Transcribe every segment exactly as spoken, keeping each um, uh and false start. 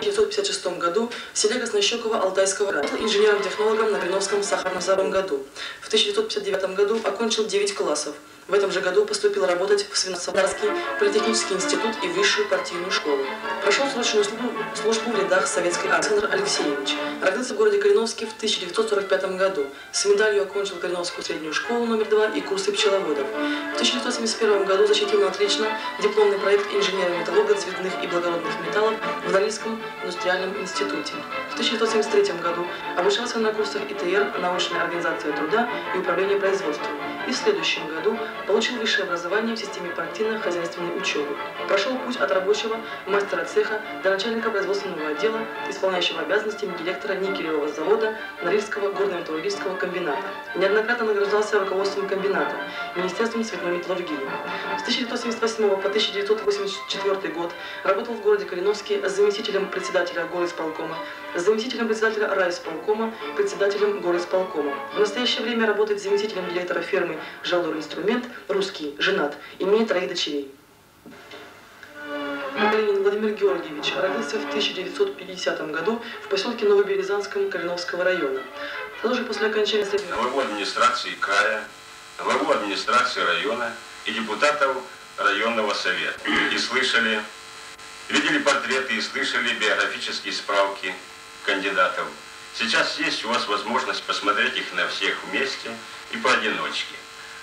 тысяча девятьсот пятьдесят шестом году в селе Краснощекова Алтайского района. Работал инженером-технологом на Кореновском сахарном заводе году. В тысяча девятьсот пятьдесят девятом году окончил девять классов. В этом же году поступил работать в Свинцоварский политехнический институт и высшую партийную школу. Прошел срочную службу, службу в рядах советской армии. Александр Алексеевич родился в городе Кореновске в тысяча девятьсот сорок пятом году. С медалью окончил Кореновскую среднюю школу номер два и курсы пчеловодов. В тысяча девятьсот семьдесят первом году защитил на отлично дипломный проект инженера-металлурга цветных и благородных металлов в Норильском индустриальном институте. В тысяча девятьсот семьдесят третьем году обучался на курсах И Т Р «Научная организация труда» и управление производством. И в следующем году получил высшее образование в системе партийно-хозяйственной учебы. Прошел путь от рабочего мастера цеха до начальника производственного отдела, исполняющего обязанности директора никелевого завода Норильского горно-металлургического комбината. Неоднократно награждался руководством комбината, Министерством цветной металлургии. С тысяча девятьсот семьдесят восьмого по тысяча девятьсот восемьдесят четвёртый год работал в городе Кореновске заместителем председателя горисполкома, заместителем председателя райисполкома, председателем горисполкома. В настоящее время работает заместителем директора фермы «Жалор-инструмент», русский, женат, имеет троих дочерей. Калинин Владимир Георгиевич родился в тысяча девятьсот пятидесятом году в поселке Новоберезанском Кореновского района. Сразу же после окончания среднего... Главу администрации края, главу администрации района и депутатов районного совета. И слышали, видели портреты и слышали биографические справки кандидатов. Сейчас есть у вас возможность посмотреть их на всех вместе и поодиночке.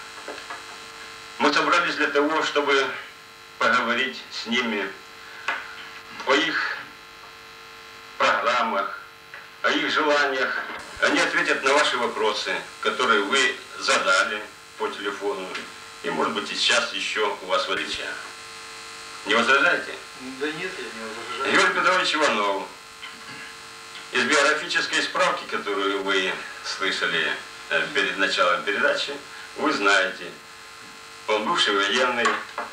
Мы собрались для того, чтобы поговорить с ними о их программах, о их желаниях. Они ответят на ваши вопросы, которые вы задали по телефону. И, может быть, и сейчас еще у вас в отличие. Не возражаете? Да нет, я не возражаю. Юрий Петрович Иванов. Из биографической справки, которую вы слышали перед началом передачи, вы знаете, он бывший военный,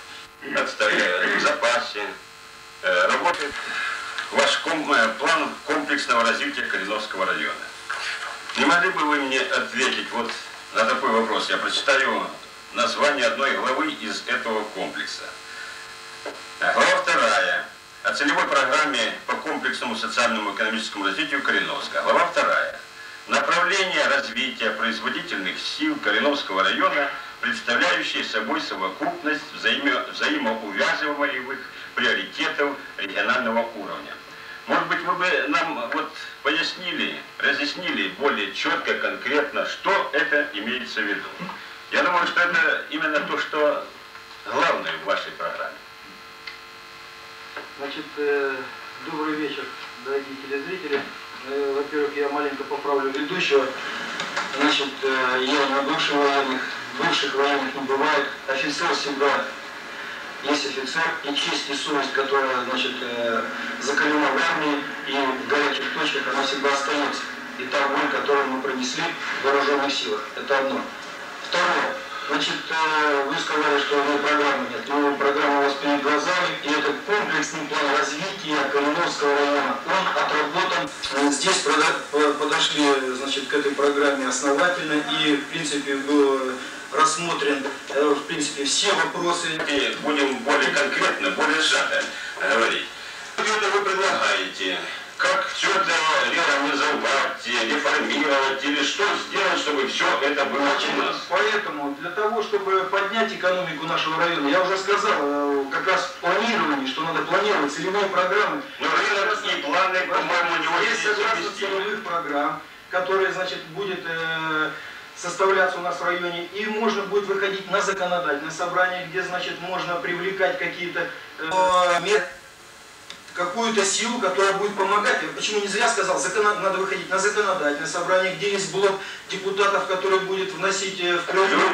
в запасе, работает ваш план комплексного развития Кореновского района. Не могли бы вы мне ответить вот на такой вопрос? Я прочитаю название одной главы из этого комплекса. Глава вторая. О целевой программе по комплексному социальному и экономическому развитию Кореновска. Глава вторая. Направление развития производительных сил Кореновского района, представляющие собой совокупность взаимо взаимоувязываемых приоритетов регионального уровня. Может быть, вы бы нам вот пояснили, разъяснили более четко, конкретно, что это имеется в виду. Я думаю, что это именно то, что главное в вашей программе. Значит, э, добрый вечер, дорогие телезрители. Э, Во-первых, я маленько поправлю ведущего. Значит, э, я на бывших военных, бывших военных не бывает. Офицер всегда есть офицер, и честь и совесть, которая, значит, э, закалена в армии и в горячих точках, она всегда остается. И та боль, которую мы пронесли в вооруженных силах. Это одно. Второе. Значит, вы сказали, что ну, программы нет. Но программа у вас перед глазами, и это комплексный план развития Кореновского района. Он отработан. Здесь подошли, значит, к этой программе основательно, и, в принципе, был рассмотрен, в принципе, все вопросы. И будем более конкретно, более сжато говорить. Что вы предлагаете? Как все это реорганизовать, реформировать, или что сделать, чтобы все это было у нас? Поэтому для того, чтобы поднять экономику нашего района, я уже сказал, как раз планирование, что надо планировать целевые программы. Но рыночные планы, по-моему, не очень есть согласно целевых программ, которые, значит, будет э, составляться у нас в районе, и можно будет выходить на законодательное собрание, где, значит, можно привлекать какие-то э, методы, какую-то силу, которая будет помогать. Я почему не зря сказал, закон... надо выходить на законодательное собрание, где есть блок депутатов, который будет вносить в бюджет.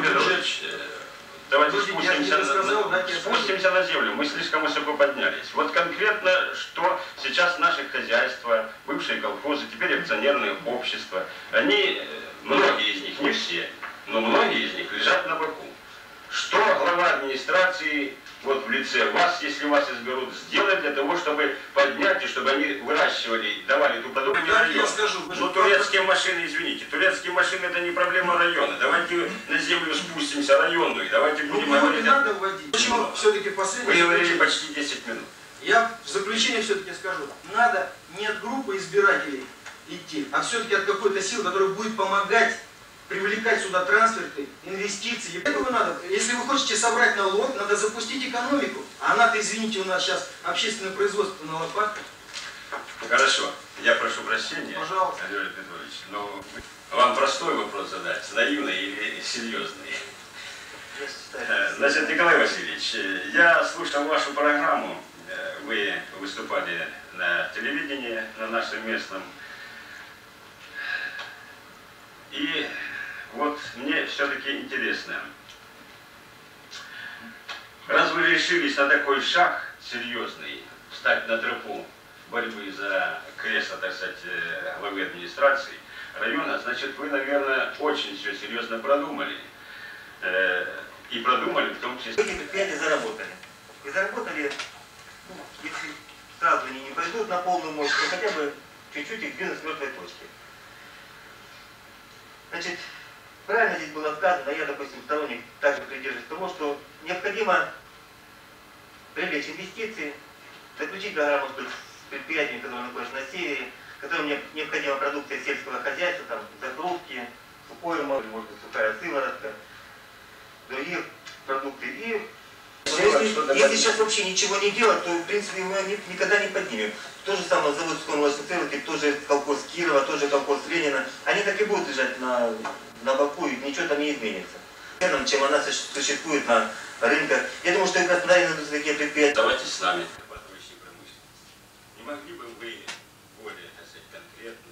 Давайте спустимся, на, сказал, на, спустимся на землю. Мы слишком высоко поднялись. Вот конкретно, что сейчас наши хозяйства, бывшие колхозы, теперь акционерные общества, они, многие из них, не все, но многие из них лежат на боку. Что глава администрации, вот в лице вас, если вас изберут, сделать для того, чтобы поднять и чтобы они выращивали, давали ту продукцию? Да, я скажу. Ну, турецкие машины, извините, турецкие машины это не проблема района. Давайте на землю спустимся районную, давайте будем ну, говорить. Не надо вводить. Почему все-таки последний? Вы говорили почти десять минут. Я в заключение все-таки скажу, надо не от группы избирателей идти, а все-таки от какой-то силы, которая будет помогать привлекать сюда трансферты, инвестиции. Этого надо. Если вы хотите собрать налог, надо запустить экономику. А она-то, извините, у нас сейчас общественное производство на лопатках. Хорошо. Я прошу прощения, Пожалуйста. Григорий Петрович, но вам простой вопрос задать, наивный или серьезный? Значит, Николай Васильевич, я слушал вашу программу, вы выступали на телевидении, на нашем местном, и вот мне все-таки интересно, раз вы решились на такой шаг серьезный, встать на тропу борьбы за кресло, так сказать, главы администрации района, значит, вы, наверное, очень все серьезно продумали. И продумали в том числе. Эти предприятия заработали. И заработали, ну, если сразу они не пойдут на полную мощь, то хотя бы чуть-чуть их двинуть с мертвой точки. Значит, правильно здесь было сказано, я, допустим, сторонник также придерживаюсь того, что необходимо привлечь инвестиции, заключить договор, может быть, с предприятиями, которые находятся на севере, которым необходима продукция сельского хозяйства, там, закрутки, сухой может быть, сухая сыворотка, другие продукты. И если, если сейчас вообще ничего не делать, то в принципе мы никогда не поднимем. То же самое завод суконной церкви, тоже колхоз Кирова, тоже колхоз Ленина. Они так и будут лежать на, на боку, и ничего там не изменится. Чем она существует на рынках. Я думаю, что и в Краснодаре найдутся такие предприятия. Давайте с нами промышленной промышленности. Не могли бы вы более, так сказать, конкретно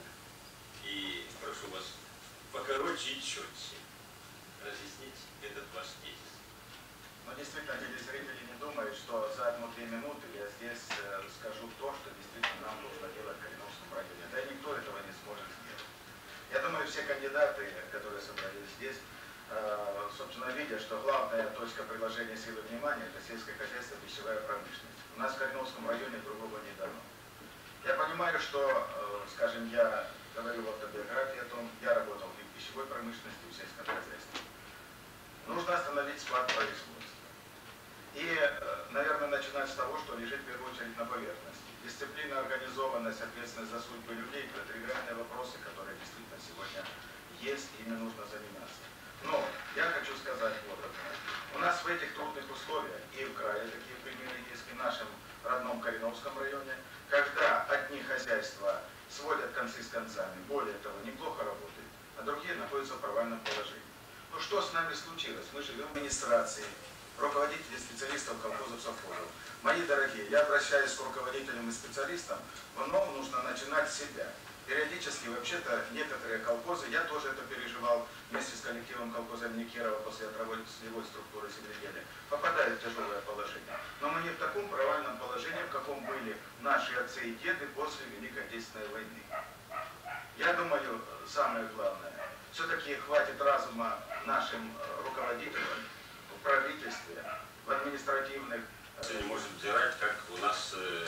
и прошу вас покороче и четче разъяснить этот ваш тезис? Но действительно, телезрители не думают, что за одну-две минуты я здесь э, скажу то, что действительно нам нужно делать в Кореновском районе. Да и никто этого не сможет сделать. Я думаю, все кандидаты, которые собрались здесь, э, собственно, видят, что главная точка приложения силы внимания – это сельское хозяйство, пищевая промышленность. У нас в Кореновском районе другого не дано. Я понимаю, что, э, скажем, я говорю в автобиографии о том, я работал и в пищевой промышленности, и в сельском хозяйстве. Нужно остановить спад производства. И, наверное, начинать с того, что лежит в первую очередь на поверхности. Дисциплина, организованность, ответственность за судьбы людей – это реальные вопросы, которые действительно сегодня есть, ими нужно заниматься. Но я хочу сказать вот одно. У нас в этих трудных условиях, и в крае такие примеры есть, и в нашем родном Кореновском районе, когда одни хозяйства сводят концы с концами, более того, неплохо работают, а другие находятся в провальном положении. Ну что с нами случилось? Мы живем в администрации, руководители специалистов колхозов, совхозов. Мои дорогие, я обращаюсь к руководителям и специалистам, но нужно начинать с себя. Периодически, вообще-то, некоторые колхозы, я тоже это переживал вместе с коллективом колхоза имени Кирова после отработки структуры земледелия, попадают в тяжелое положение. Но мы не в таком провальном положении, в каком были наши отцы и деды после Великой Отечественной войны. Я думаю, самое главное, все-таки хватит разума нашим руководителям в правительстве, в административных. Не может взирать, как у нас э,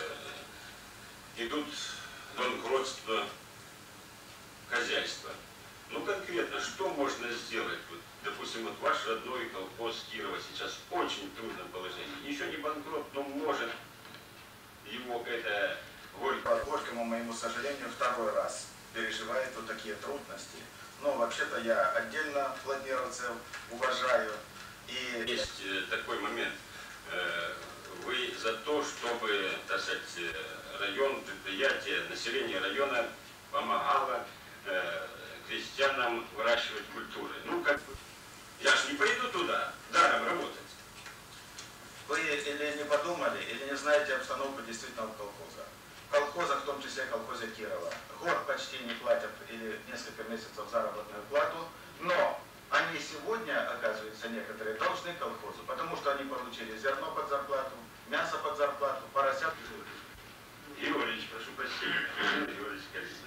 идут банкротства хозяйства. Ну конкретно, что можно сделать? Вот, допустим, вот ваш родной колхоз Кирова сейчас в очень трудном положении. Еще не банкрот, но может его это горько. К горькому моему сожалению, второй раз переживает вот такие трудности. Но вообще-то я отдельно владимировцев уважаю. И есть такой момент. Вы за то, чтобы, так сказать, район, предприятие, население района помогало крестьянам выращивать культуры. Ну, как бы, я ж не пойду туда, даром работать. Вы или не подумали, или не знаете обстановку действительно в колхозах. В колхозах, в том числе в колхозе Кирова, год почти не платят или несколько месяцев заработную плату, но они сегодня, оказывается, некоторые должны колхозу, потому что они получили зерно под зарплату, мясо под зарплату, поросят. Георгиевич, прошу прощения. Георгиевич,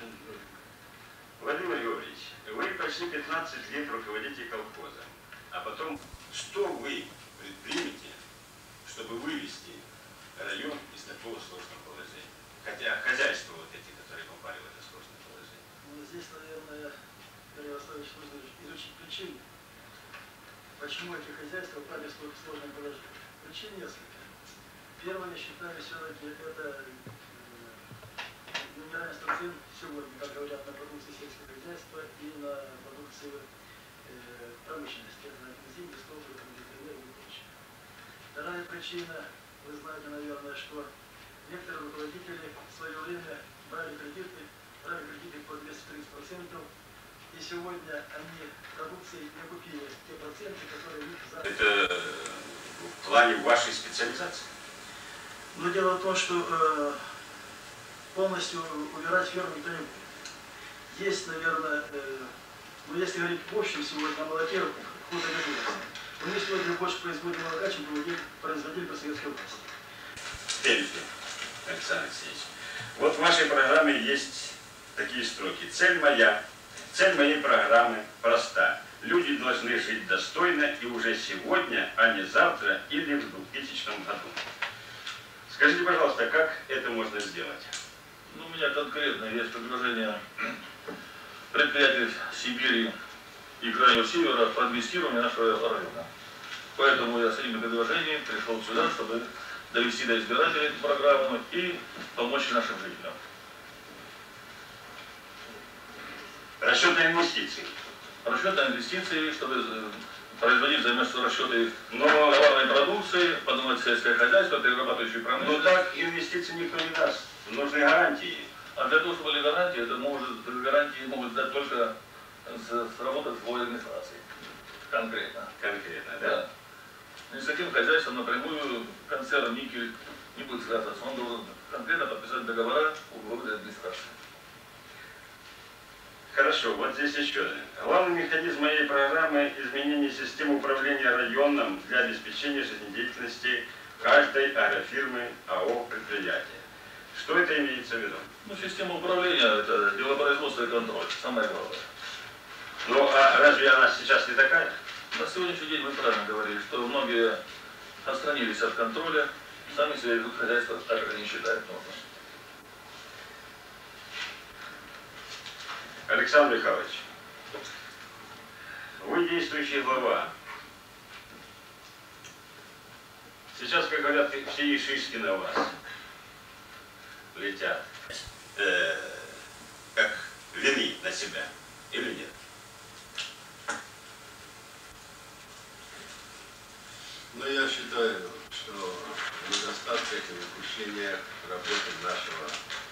Владимир Георгиевич, вы почти пятнадцать лет руководите колхозом, а потом что вы предпримете, чтобы вывести район из такого сложного положения? Хотя хозяйства вот эти, которые попали в это сложное положение. Ну, здесь, наверное, Юрий Васильевич, нужно изучить причины, почему эти хозяйства попали в сложное положение. Причин несколько. Первое, я считаю, все-таки это неравенство цен сегодня, как говорят, на продукции сельского хозяйства и на продукции э, промышленности, на бензин, бестолку, электроэнергию и прочее. Вторая причина, вы знаете, наверное, что некоторые руководители в свое время брали кредиты, брали кредиты по двести тридцать процентов, и сегодня они продукции не купили те проценты, которые у них за... Это в плане вашей специализации? Но дело в том, что э, полностью убирать ферму никто не будет. Есть, наверное, э, ну если говорить в общем, сегодня на молоке худо не живется. Мы сегодня больше производим молока, чем производили по советской власти. Тельфи, Александр Алексеевич. Вот в вашей программе есть такие строки. Цель моя, цель моей программы проста. Люди должны жить достойно и уже сегодня, а не завтра или в двухтысячном году. Скажите, пожалуйста, как это можно сделать? Ну, у меня конкретно есть предложение предприятий Сибири и Крайнего Севера по инвестированию нашего района. Поэтому я с этими предложениями пришел сюда, чтобы довести до избирателей эту программу и помочь нашим жителям. Расчет на инвестиции. Расчет на инвестиции, чтобы производить совместно расчеты Но, товарной продукции, подумать сельское хозяйство, перерабатывающую но промышленность. так инвестиций никто не даст. Нужны гарантии. А для того, чтобы были гарантии, это может, гарантии могут дать только с, с работы с администрации. Конкретно. Конкретно, да? Да. Ни с каким хозяйством напрямую концерн «Никель» не будет связываться. Он должен конкретно подписать договора у главы администрации. Хорошо, вот здесь еще. Главный механизм моей программы – изменение системы управления районом для обеспечения жизнедеятельности каждой агрофирмы, АО, предприятия. Что это имеется в виду? Ну, система управления – это делопроизводство и контроль, самое главное. Ну, а разве она сейчас не такая? На сегодняшний день вы правильно говорили, что многие отстранились от контроля, сами себя ведут хозяйство так, как они считают нужным. Александр Михайлович, вы действующий глава. Сейчас, как говорят, все шишки на вас летят. Э, как вины на себя, или нет? Но я считаю, что в недостатках и упущениях работы нашего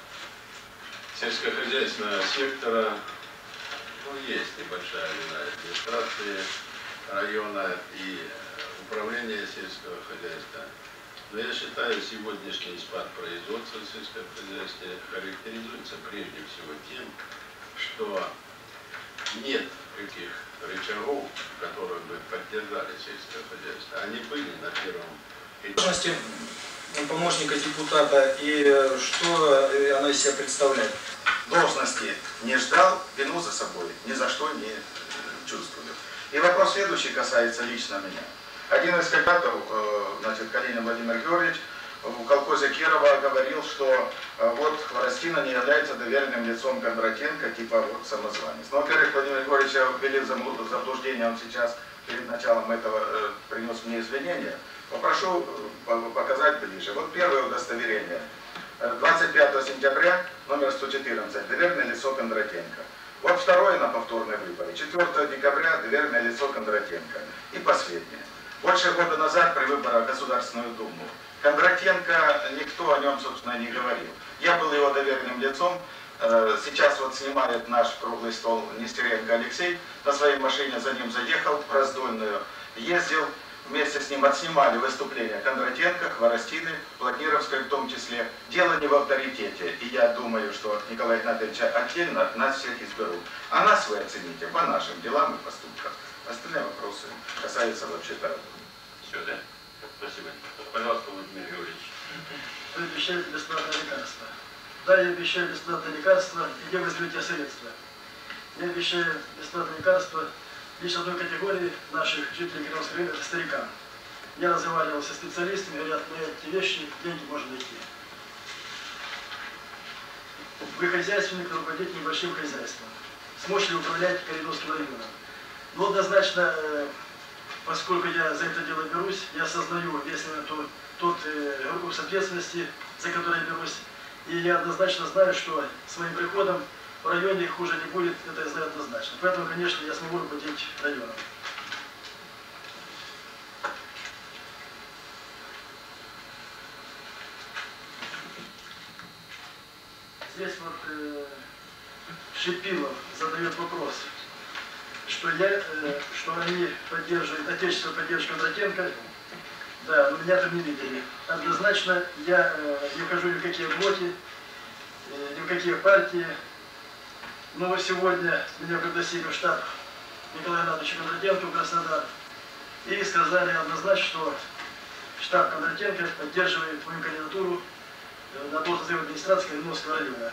сельскохозяйственного сектора, ну, есть небольшая вина администрации района и управления сельского хозяйства. Но я считаю, сегодняшний спад производства в сельском хозяйстве характеризуется прежде всего тем, что нет таких рычагов, которые бы поддержали сельское хозяйство. Они были на первом этапе. Должности помощника депутата и что она из себя представляет? Должности не ждал, вину за собой ни за что не чувствую. И вопрос следующий касается лично меня. Один из кандидатов, значит, Калинин Владимир Георгиевич, в колхозе Кирова говорил, что вот Хворостина не является доверенным лицом Кондратенко, типа вот самозванец. Но, во-первых, Владимир Георгиевич ввели в заблуждение, он сейчас перед началом этого принес мне извинения. Попрошу показать ближе. Вот первое удостоверение. двадцать пятого сентября, номер сто четырнадцать, доверенное лицо Кондратенко. Вот второе на повторные выборы. четвёртого декабря, доверенное лицо Кондратенко. И последнее. Больше года назад при выборах в Государственную Думу Кондратенко, никто о нем, собственно, не говорил. Я был его доверенным лицом. Сейчас вот снимает наш круглый стол Нестеренко Алексей. На своей машине за ним заехал в Раздольную. Ездил, вместе с ним отснимали выступления Кондратенко, Хворостины, Плотнировской в том числе. Дело не в авторитете. И я думаю, что Николай Игнатьевича отдельно от нас всех изберут. А нас вы оцените по нашим делам и поступкам. Остальные вопросы касаются вообще-то... Все, да? Спасибо. Пожалуйста, Владимир Георгиевич. Вы обещаете бесплатное лекарство. Да, я обещаю бесплатное лекарство, где вы возьмете средства. Я обещаю бесплатное лекарство лишь одной категории наших жителей Кировского района, это старикам. Я разговаривал со специалистами, говорят, мы эти вещи, деньги можно найти. Вы хозяйственник, руководитель небольшим хозяйством. Сможете ли управлять Кореновским районом? Но однозначно поскольку я за это дело берусь, я осознаю, если тот, тот э, груз ответственности, за который я берусь, и я однозначно знаю, что своим приходом в районе хуже не будет, это я знаю однозначно. Поэтому, конечно, я смогу руководить районом. Здесь вот э, Шипилов задает вопрос, что, я, э, что они поддерживают, отечество поддержки Кондратенко. Да, но меня там не видели. Однозначно я э, не вхожу ни в какие блоки, э, ни в какие партии. Но сегодня меня пригласили в штаб Николая Ивановича Кондратенко в Краснодар и сказали однозначно, что штаб Кондратенко поддерживает мою кандидатуру на должность администрации Калиновского района.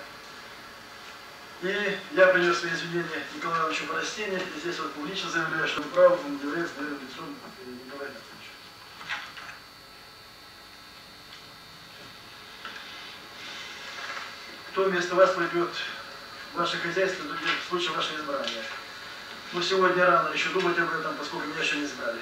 И я принес свои извинения Николаю Ивановичу Боростине, и здесь вот публично заявляю, что право он является моим лицом Николая Ивановича. Кто вместо вас пойдет в ваше хозяйство в случае вашего избрания? Ну, сегодня рано еще думать об этом, поскольку меня еще не избрали.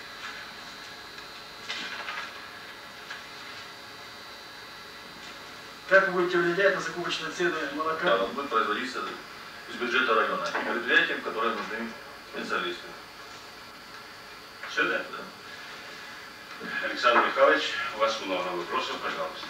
Как вы будете влиять на закупочные цены молока? Да, он будет производиться из бюджета района и предприятиям, которые нужны специалисты. Все, да? Да. Александр Михайлович, у вас много вопросов, пожалуйста.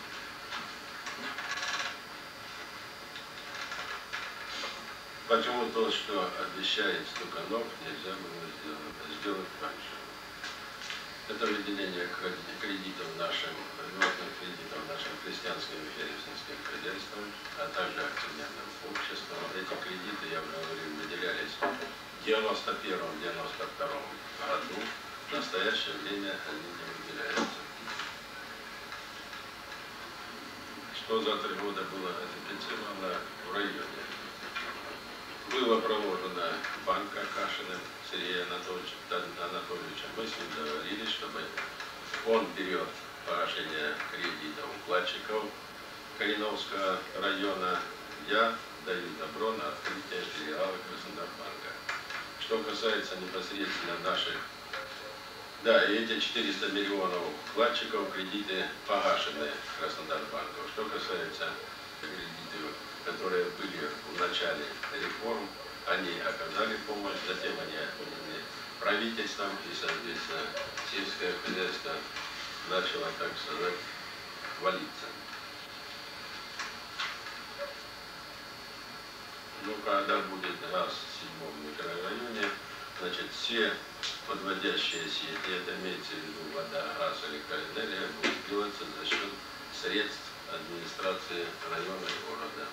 Почему то, что обещает Стуканов, нельзя было сделать, сделать раньше? Это выделение кредитов нашим, льготных кредитов нашим крестьянским и фермерским хозяйствам, а также акционерным обществам. Эти кредиты, я уже говорил, выделялись в девяносто первом — девяносто втором году. В настоящее время они не выделяются. Что за три года было ратифицировано в районе? Было проложено банка Кашиным Сергеем Анатольевичем, Анатольевичем. Мы с ним договорились, чтобы он берет погашение кредитов вкладчиков Калиновского района. Я даю добро на открытие филиала Краснодарбанка. Что касается непосредственно наших, да, и эти четыреста миллионов вкладчиков кредиты погашены Краснодарбанком. Что касается кредитов, которые были в начале реформ, они оказали помощь, затем они отменены правительством, и, соответственно, сельское хозяйство начало, так сказать, валиться. Ну, когда будет газ в седьмом микрорайоне, значит, все подводящие сети, это имеется в виду вода, газ, электроэнергия, будут делаться за счет средств администрации района и города.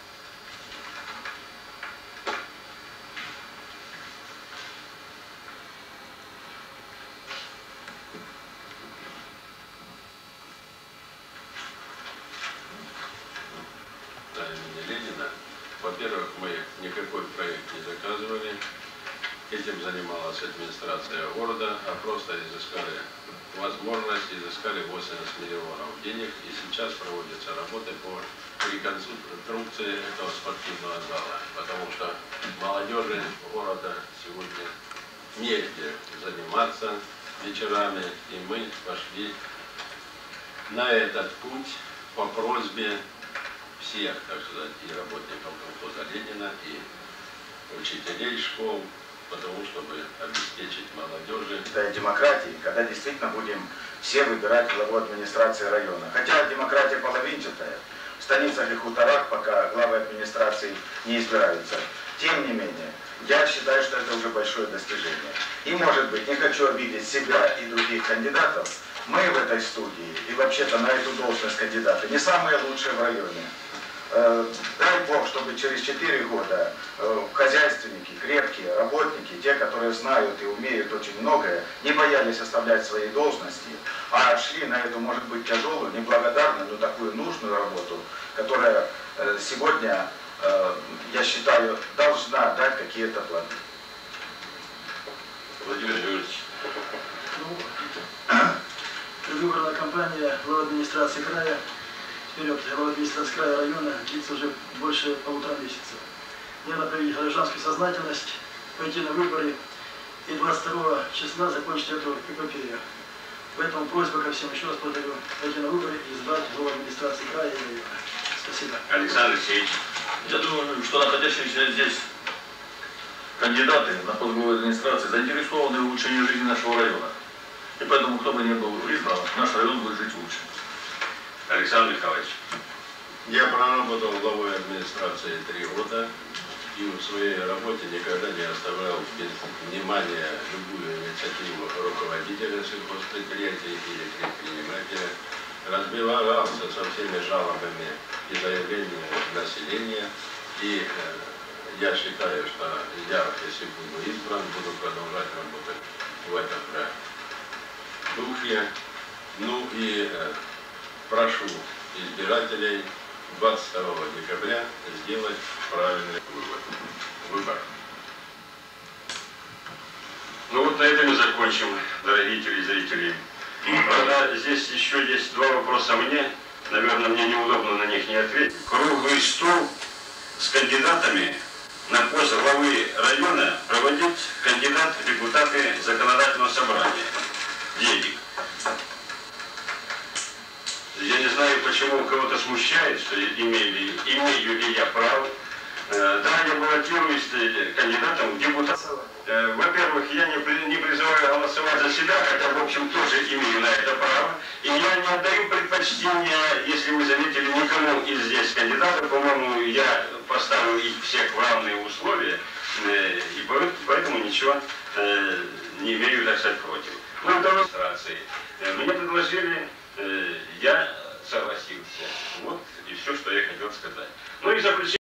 На имени Ленина, во-первых, мы никакой проект не заказывали, этим занималась администрация города, а просто изыскали возможность, изыскали восемьдесят миллионов денег, и сейчас проводятся работы по реконструкции этого спортивного зала, потому что молодежи города сегодня негде заниматься вечерами, и мы пошли на этот путь по просьбе всех, так сказать, и работников колхоза Ленина, и учителей школ, потому чтобы обеспечить молодежи. Это демократии, когда действительно будем все выбирать главу администрации района. Хотя демократия половинчатая, в станицах и хуторах пока главы администрации не избираются. Тем не менее, я считаю, что это уже большое достижение. И, может быть, не хочу обидеть себя и других кандидатов, мы в этой студии и вообще-то на эту должность кандидаты не самые лучшие в районе. Дай Бог, чтобы через четыре года хозяйственники, крепкие работники, те, которые знают и умеют очень многое, не боялись оставлять свои должности, а шли на эту, может быть, тяжелую, неблагодарную, но такую нужную работу, которая сегодня, я считаю, должна дать какие-то плоды. Владимир Юрьевич. Предвыборная кампания главы администрации края, вперед, глава администрации края района длится уже больше полутора месяцев. Мне надо проявить гражданскую сознательность, пойти на выборы и двадцать второго числа закончить эту эпопею. Поэтому просьба ко всем, еще раз повторю, пойти на выборы и избрать главу администрации края и района. Спасибо. Александр Алексеевич. Я думаю, что находящиеся здесь кандидаты на пост главы администрации заинтересованы в улучшении жизни нашего района. И поэтому, кто бы ни был избран, наш район будет жить лучше. Александр Михайлович. Я проработал главой администрации три года и в своей работе никогда не оставлял без внимания любую инициативу руководителя сельхозпредприятий или предпринимателя, разбирался со всеми жалобами и заявлениями населения. И э, я считаю, что я, если буду избран, буду продолжать работать в этом же духе. Ну и э, прошу избирателей двадцать второго декабря сделать правильный выбор. выбор. Ну вот на этом и закончим, дорогие телезрители. Правда, здесь еще есть два вопроса мне. Наверное, мне неудобно на них не ответить. Круглый стол с кандидатами на пост главы района проводить кандидат в депутаты законодательного собрания. Денег. Я не знаю, почему кого-то смущает, что имею, имею ли я право. Да, я баллотируюсь кандидатом в депутаты. Во-первых, я не, не призываю голосовать за себя, хотя, в общем, тоже имею на это право. И я не отдаю предпочтения, если вы заметили, никому из здесь кандидатов. По-моему, я поставил их всех в равные условия, и поэтому ничего не имею, так сказать, против. Ну, это администрации. Мне предложили, я согласился. Вот и все, что я хотел сказать. Ну и заключение.